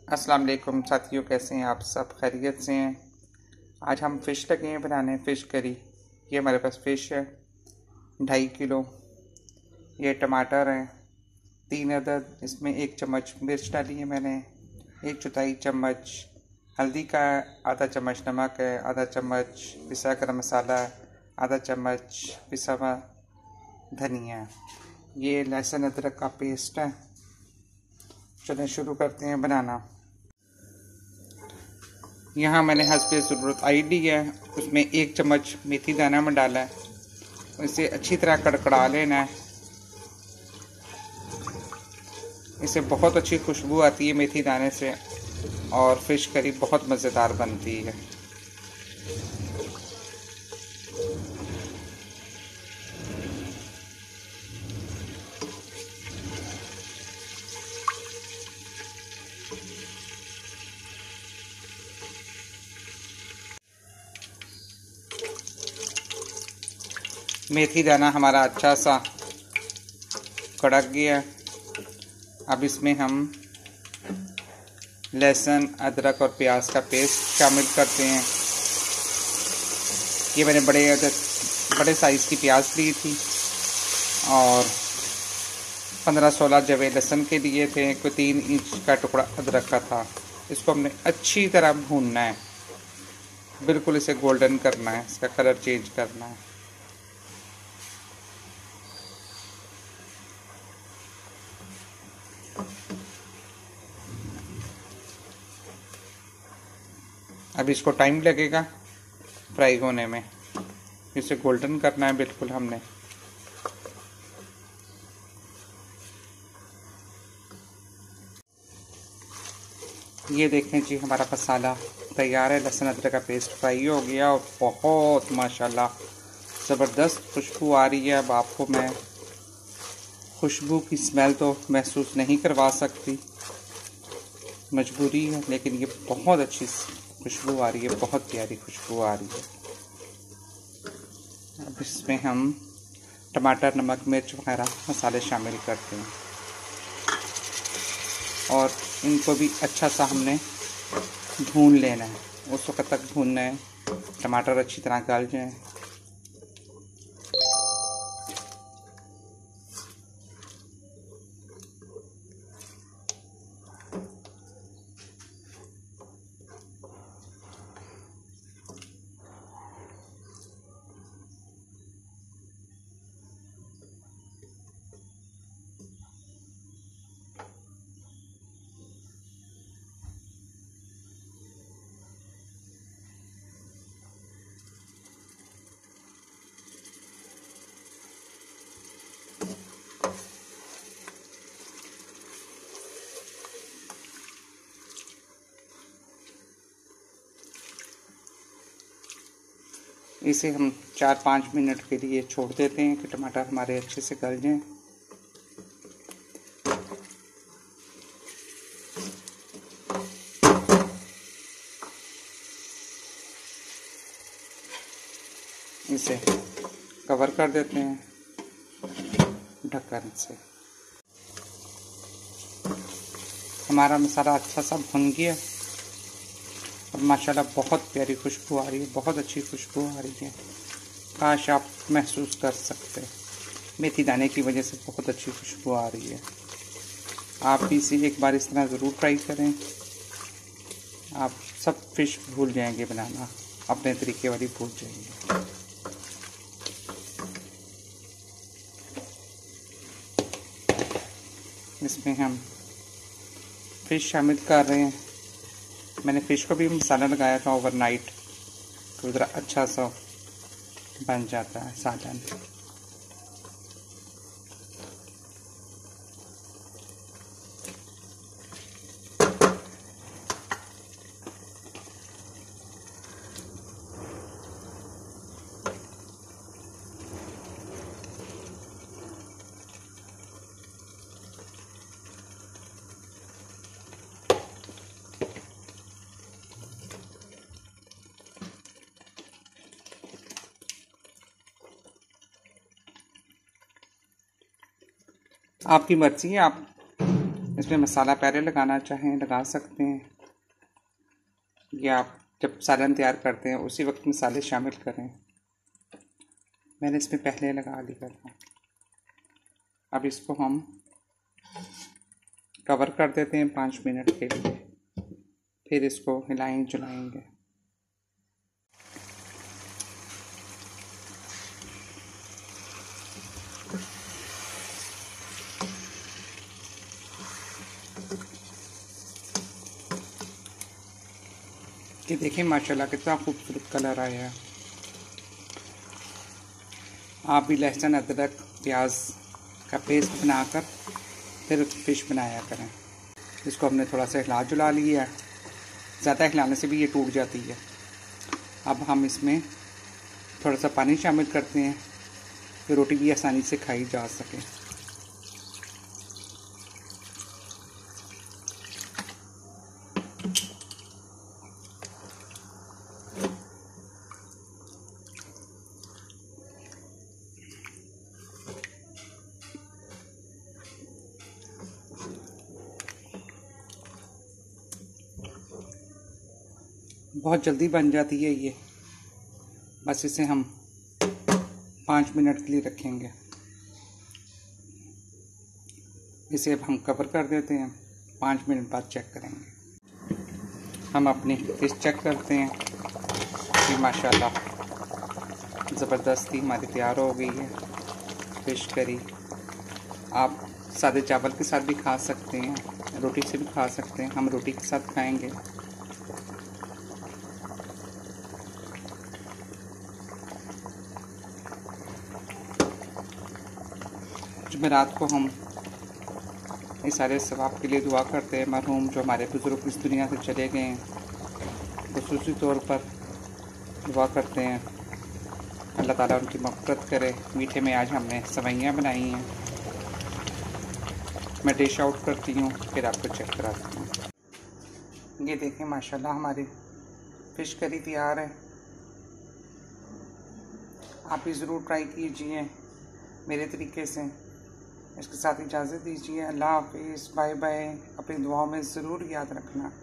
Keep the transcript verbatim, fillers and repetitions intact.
अस्सलाम वालेकुम साथियों, कैसे हैं आप सब? खैरियत से हैं? आज हम फ़िश लगे हैं बनाने, फ़िश करी। ये हमारे पास फ़िश है ढाई किलो। ये टमाटर हैं तीन अदद, इसमें एक चम्मच मिर्च डाली है मैंने, एक चौथाई चम्मच हल्दी का, आधा चम्मच नमक है, आधा चम्मच पिसा गरम मसाला, आधा चम्मच पिसा हुआ धनिया। ये लहसुन अदरक का पेस्ट है। चलें शुरू करते हैं बनाना। यहाँ मैंने हस्बे ज़रूरत आई डी है, उसमें एक चम्मच मेथी दाना में डाला है। इसे अच्छी तरह कड़कड़ा लेना है। इसे बहुत अच्छी खुशबू आती है मेथी दाने से और फ़िश करी बहुत मज़ेदार बनती है। मेथी दाना हमारा अच्छा सा कड़क गया। अब इसमें हम लहसुन अदरक और प्याज का पेस्ट शामिल करते हैं। ये मैंने बड़े बड़े साइज़ की प्याज ली थी और पंद्रह सोलह जवे लहसुन के लिए थे। कोई तीन इंच का टुकड़ा अदरक का था। इसको हमने अच्छी तरह भूनना है, बिल्कुल इसे गोल्डन करना है, इसका कलर चेंज करना है। अब इसको टाइम लगेगा फ्राई होने में, इसे गोल्डन करना है बिल्कुल हमने। ये देखें जी, हमारा मसाला तैयार है। लहसुन अदरक का पेस्ट फ्राई हो गया और बहुत माशाल्लाह ज़बरदस्त खुशबू आ रही है। अब आपको मैं खुशबू की स्मेल तो महसूस नहीं करवा सकती, मजबूरी है, लेकिन ये बहुत अच्छी खुशबू आ रही है, बहुत प्यारी खुशबू आ रही है। अब इसमें हम टमाटर, नमक, मिर्च वगैरह मसाले शामिल करते हैं और इनको भी अच्छा सा हमने भून लेना है। उस वक्त तक भूनना है टमाटर अच्छी तरह गल जाए। इसे हम चार पाँच मिनट के लिए छोड़ देते हैं कि टमाटर हमारे अच्छे से गल जाएं। इसे कवर कर देते हैं ढक्कन से। हमारा मसाला अच्छा सा भुन गया और माशाल्लाह बहुत प्यारी खुशबू आ रही है, बहुत अच्छी खुशबू आ रही है। काश आप महसूस कर सकते हैं, मेथी दाने की वजह से बहुत अच्छी खुशबू आ रही है। आप भी इसे एक बार इस तरह ज़रूर ट्राई करें। आप सब फिश भूल जाएंगे बनाना, अपने तरीके वाली भूल जाएंगे। इसमें हम फ़िश शामिल कर रहे हैं। मैंने फ़िश को भी मसाला लगाया था ओवरनाइट, तो ज़रा अच्छा सा बन जाता है सालन। आपकी मर्ज़ी है, आप इसमें मसाला पहले लगाना चाहें लगा सकते हैं, या आप जब सालन तैयार करते हैं उसी वक्त मसाले शामिल करें। मैंने इसमें पहले लगा लिया था। अब इसको हम कवर कर देते हैं पाँच मिनट के लिए, फिर इसको हिलाएं जुलाएंगे। ये देखें माशाल्लाह कितना खूबसूरत कलर आया है। आप भी लहसुन अदरक प्याज का पेस्ट बनाकर फिर फिश बनाया करें। इसको हमने थोड़ा सा हिला जुला लिया है, ज़्यादा हिलाने से भी ये टूट जाती है। अब हम इसमें थोड़ा सा पानी शामिल करते हैं कि रोटी भी आसानी से खाई जा सके। बहुत जल्दी बन जाती है ये, बस इसे हम पाँच मिनट के लिए रखेंगे। इसे अब हम कवर कर देते हैं, पाँच मिनट बाद चेक करेंगे। हम अपनी फिश चेक करते हैं कि माशाल्लाह ज़बरदस्ती हमारी तैयार हो गई है फिश करी। आप सादे चावल के साथ भी खा सकते हैं, रोटी से भी खा सकते हैं। हम रोटी के साथ खाएंगे। जुमेरात को हम इस सारे सवाब के लिए दुआ करते हैं। मरहूम जो हमारे बुज़ुर्ग इस दुनिया से चले गए हैं, ख़ुसूसी तौर पर दुआ करते हैं अल्लाह ताला उनकी मग़फ़िरत करे। मीठे में आज हमने सवैयाँ बनाई हैं। मैं डिश आउट करती हूँ, फिर आपको चेक कराती हूँ। ये देखें माशाल्लाह हमारी फ़िश करी तैयार है। आप भी ज़रूर ट्राई कीजिए मेरे तरीके से। इसके साथ इजाज़त दीजिए। अल्लाह हाफ़िज़, बाय बाय। अपनी दुआओं में ज़रूर याद रखना।